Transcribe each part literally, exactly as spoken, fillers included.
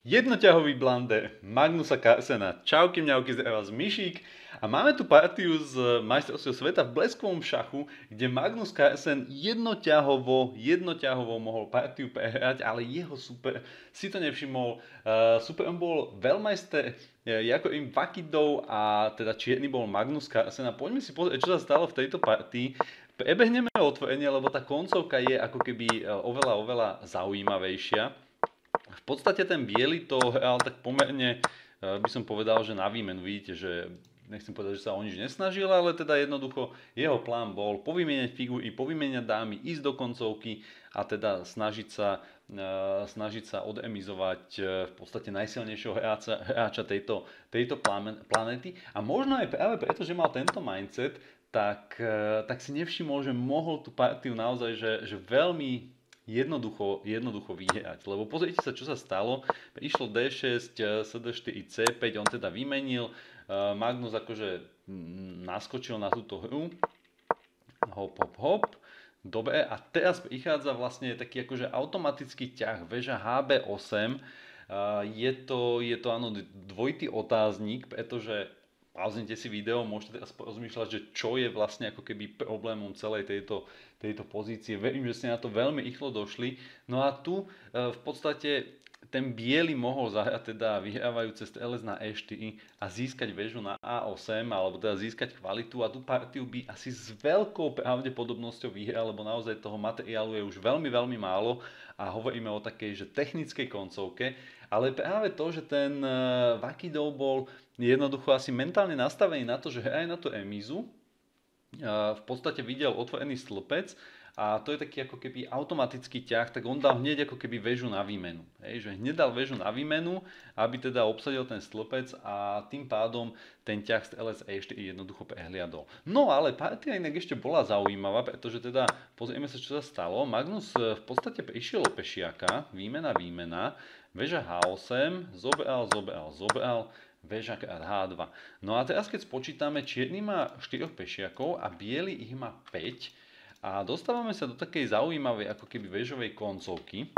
Jednoťahový blander Magnusa Carlsena. Čauky mňauky, zdravím vás Myšík. A máme tu partiu z majstrovstiev sveta v bleskovom šachu, kde Magnus Carlsen jednoťahovo, jednoťahovo mohol partiu prehrať, ale jeho super si to nevšimol. Uh, super on bol veľmajster Jakobim Vakidov a teda čierny bol Magnus Carlsen. A poďme si pozrieť, čo sa stalo v tejto partii. Prebehneme otvorenie, lebo tá koncovka je ako keby oveľa, oveľa zaujímavejšia. V podstate ten biely to hral tak pomerne, by som povedal, že na výmenu. Vidíte, že nechcem povedať, že sa o nič nesnažil, ale teda jednoducho jeho plán bol povymieňať figúry, povymieňať dámy, ísť do koncovky a teda snažiť sa, snažiť sa odemizovať v podstate najsilnejšieho hráča, hráča tejto, tejto planéty. A možno aj práve preto, že mal tento mindset, tak, tak si nevšimol, že mohol tú partiu naozaj že, že veľmi jednoducho, jednoducho vyhrať. Lebo pozrite sa, čo sa stalo. Išlo dé šesť, es dé štyri, cé päť, on teda vymenil. Magnus akože naskočil na túto hru. Hop, hop, hop. Dobre, a teraz prichádza vlastne taký akože automatický ťah. Väža há bé osem. Je to, je to áno, dvojitý otáznik, pretože pauznite si video, môžete teraz porozmýšľať, že čo je vlastne ako keby problémom celej tejto, tejto pozície. Verím, že ste na to veľmi rýchlo došli. No a tu e, v podstate ten biely mohol zahrať teda vyhrávajúce strelec na é štyri a získať väžu na á osem, alebo teda získať kvalitu a tú partiu by asi s veľkou pravdepodobnosťou vyhral, lebo naozaj toho materiálu je už veľmi, veľmi málo a hovoríme o takej, že technickej koncovke. Ale práve to, že ten Vakidov bol jednoducho asi mentálne nastavený na to, že hraje na tú remízu, v podstate videl otvorený stĺpec a to je taký ako keby automatický ťah, tak on dal hneď ako keby väžu na výmenu. Hej, že hneď dal väžu na výmenu, aby teda obsadil ten stĺpec a tým pádom ten ťah strelec é štyri jednoducho prehliadol. No ale partia inak ešte bola zaujímavá, pretože teda pozrieme sa, čo sa stalo. Magnus v podstate prišiel o pešiaka, výmena, výmena, väža há osem, zobral, zobral, zobral, väža krát há dva. No a teraz keď spočítame, čierny má štyroch pešiakov a biely ich má päť a dostávame sa do takej zaujímavej ako keby väžovej koncovky.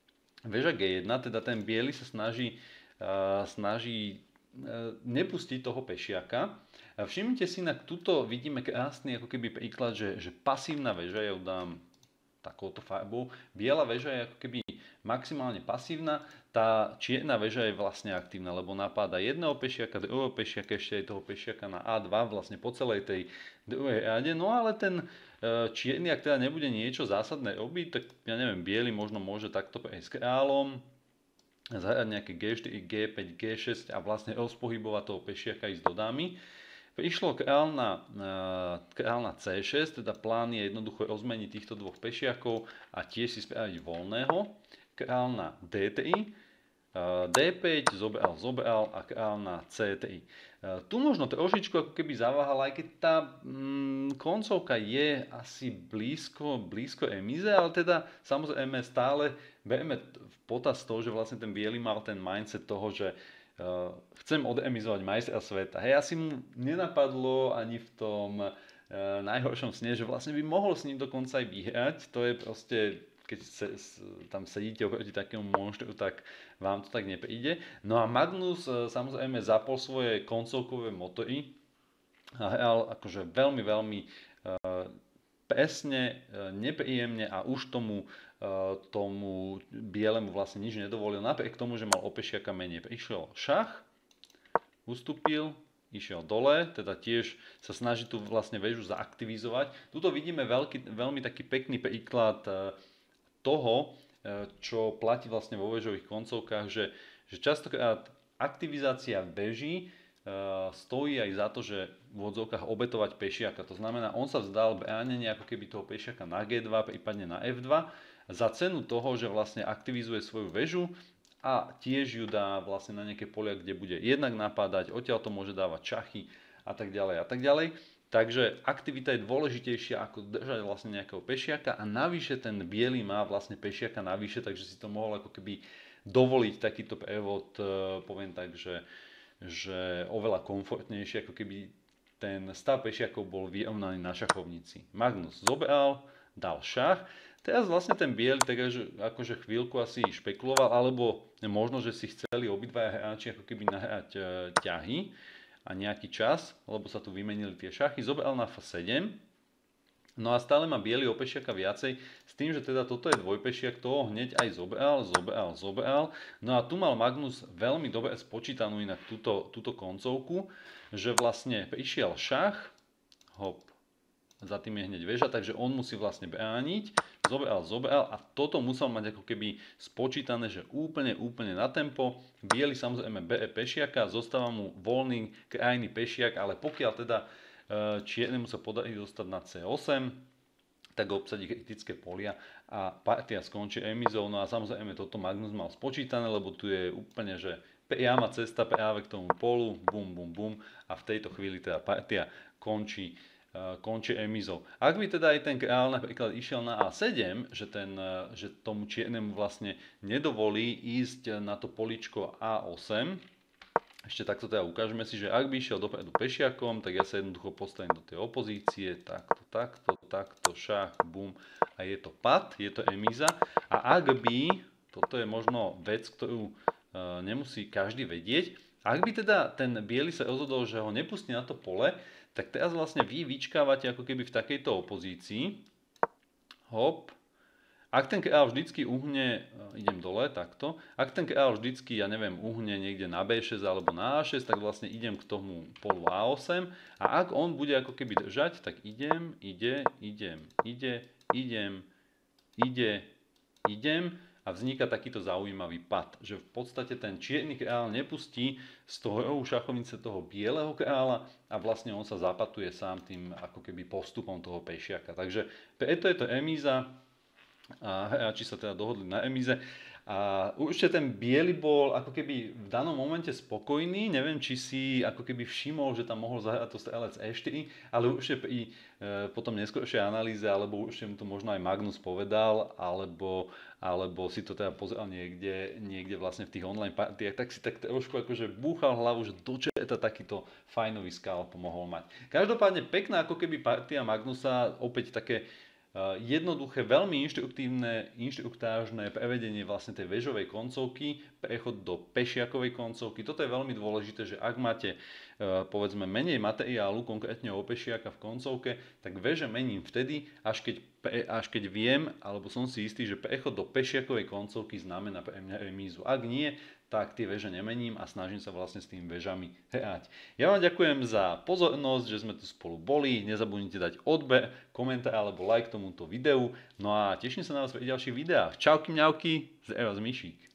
Väža gé jeden, teda ten biely sa snaží, uh, snaží uh, nepustiť toho pešiaka. A všimnite si, na tuto vidíme krásny ako keby príklad, že, že pasívna väža, ja ju dám takouto farbou, biela väža je ako keby maximálne pasívna, tá čierna väža je vlastne aktívna, lebo napáda jedného pešiaka, druhého pešiaka, ešte aj toho pešiaka na á dva, vlastne po celej tej druhej rade. No ale ten čierny, ak teda nebude niečo zásadné robiť, tak ja neviem, biely možno môže takto prejsť kráľom, zahrať nejaké gé štyri, gé päť, gé šesť a vlastne rozpohybovať toho pešiaka ísť do dámy. Prišlo kráľ na, kráľ na cé šesť, teda plán je jednoducho rozmeniť týchto dvoch pešiakov a tiež si spraviť voľného. Kráľ na dé tri, dé päť, zobral, zobral a kráľ na cé tri. Tu možno trošičku ako keby zaváhal, aj keď tá mm, koncovka je asi blízko, blízko remíze, ale teda samozrejme stále bereme v potaz to, že vlastne ten biely mal ten mindset toho, že Uh, chcem odemizovať majstra sveta. Hej, asi mu nenapadlo ani v tom uh, najhoršom sne, že vlastne by mohol s ním dokonca aj vyhrať. To je proste, keď se, s, tam sedíte oproti takému monštru, tak vám to tak nepríde. No a Magnus uh, samozrejme zapol svoje koncovkové motory a hral akože veľmi, veľmi uh, presne, nepríjemne a už tomu, tomu bielemu vlastne nič nedovolil. Napriek tomu, že mal o pešiaka menej. Prišiel šach, ustúpil, išiel dole, teda tiež sa snaží tu vlastne väžu zaaktivizovať. Tuto vidíme veľký, veľmi taký pekný príklad toho, čo platí vlastne vo väžových koncovkách, že, že častokrát aktivizácia väží stojí aj za to, že v odzovkách obetovať pešiaka. To znamená, on sa vzdal bránenia ako keby toho pešiaka na gé dva, prípadne na ef dva, za cenu toho, že vlastne aktivizuje svoju väžu a tiež ju dá vlastne na nejaké polia, kde bude jednak napádať, odtiaľ to môže dávať šachy a tak ďalej a tak ďalej. Takže aktivita je dôležitejšia ako držať vlastne nejakého pešiaka a navyše ten biely má vlastne pešiaka navyše, takže si to mohol ako keby dovoliť takýto prevod, poviem tak, že že oveľa komfortnejšie, ako keby ten stav pešiakov bol vyrovnaný na šachovnici. Magnus zobral, dal šach. Teraz vlastne ten biely takže akože chvíľku asi špekuloval, alebo možno, že si chceli obidvaja hráči ako keby nahrať e, ťahy a nejaký čas, lebo sa tu vymenili tie šachy. Zobral na ef sedem. No a stále má biely o pešiaka viacej, s tým, že teda toto je dvojpešiak, toho hneď aj zobral, zobral, zobral. No a tu mal Magnus veľmi dobre spočítanú inak túto, túto koncovku, že vlastne prišiel šach, hop, za tým je hneď väža, takže on musí vlastne brániť, zobral, zobral a toto musel mať ako keby spočítané, že úplne, úplne na tempo. Biely samozrejme bere pešiaka, zostáva mu voľný krajný pešiak, ale pokiaľ teda čiernemu sa podarí dostať na cé osem, tak obsadí kritické polia a partia skončí remízou. No a samozrejme toto Magnus mal spočítané, lebo tu je úplne, že priama cesta práve k tomu polu, bum, bum, bum a v tejto chvíli teda partia končí končí remízou. Ak by teda aj ten kráľ napríklad išiel na á sedem, že, ten, že tomu čiernemu vlastne nedovolí ísť na to poličko á osem, ešte takto teda ukážeme si, že ak by išiel dopredu pešiakom, tak ja sa jednoducho postavím do tej opozície, takto, takto, takto, šach, bum a je to pad, je to remíza. A ak by, toto je možno vec, ktorú e, nemusí každý vedieť, ak by teda ten biely sa rozhodol, že ho nepustí na to pole, tak teraz vlastne vy vyčkávate ako keby v takejto opozícii. Hop. Ak ten kráľ vždycky uhne, idem dole, takto. Ak ten kráľ vždycky, ja neviem, uhne niekde na bé šesť alebo na á šesť, tak vlastne idem k tomu polu á osem. A ak on bude ako keby držať, tak idem, ide, idem, ide, idem, ide, idem. A vzniká takýto zaujímavý pad, že v podstate ten čierny kráľ nepustí z toho rohu šachovnice toho bieleho kráľa a vlastne on sa zapatuje sám tým ako keby postupom toho pešiaka. Takže preto je to remíza a hráči sa teda dohodli na remíze. A určite ten biely bol ako keby v danom momente spokojný, neviem, či si ako keby všimol, že tam mohol zahrať to strelec é štyri, ale určite pri e, potom neskôršej analýze, alebo určite mu to možno aj Magnus povedal, alebo, alebo si to teda pozeral niekde, niekde vlastne v tých online partiách, tak si tak trošku akože búchal hlavu, že do čerta takýto fajnový skalp mohol mať. Každopádne pekná ako keby partia Magnusa, opäť také jednoduché, veľmi inštruktívne, inštruktážne prevedenie vlastne tej väžovej koncovky, prechod do pešiakovej koncovky. Toto je veľmi dôležité, že ak máte povedzme menej materiálu, konkrétne o pešiaka v koncovke, tak väže mením vtedy, až keď, až keď viem, alebo som si istý, že prechod do pešiakovej koncovky znamená pre mňa remízu. Ak nie, tak tie väže nemením a snažím sa vlastne s tými väžami hrať. Ja vám ďakujem za pozornosť, že sme tu spolu boli. Nezabudnite dať odber, komentár alebo like tomuto videu. No a teším sa na vás pri ďalších videách. Čauky mňauky, z Eros Mišík.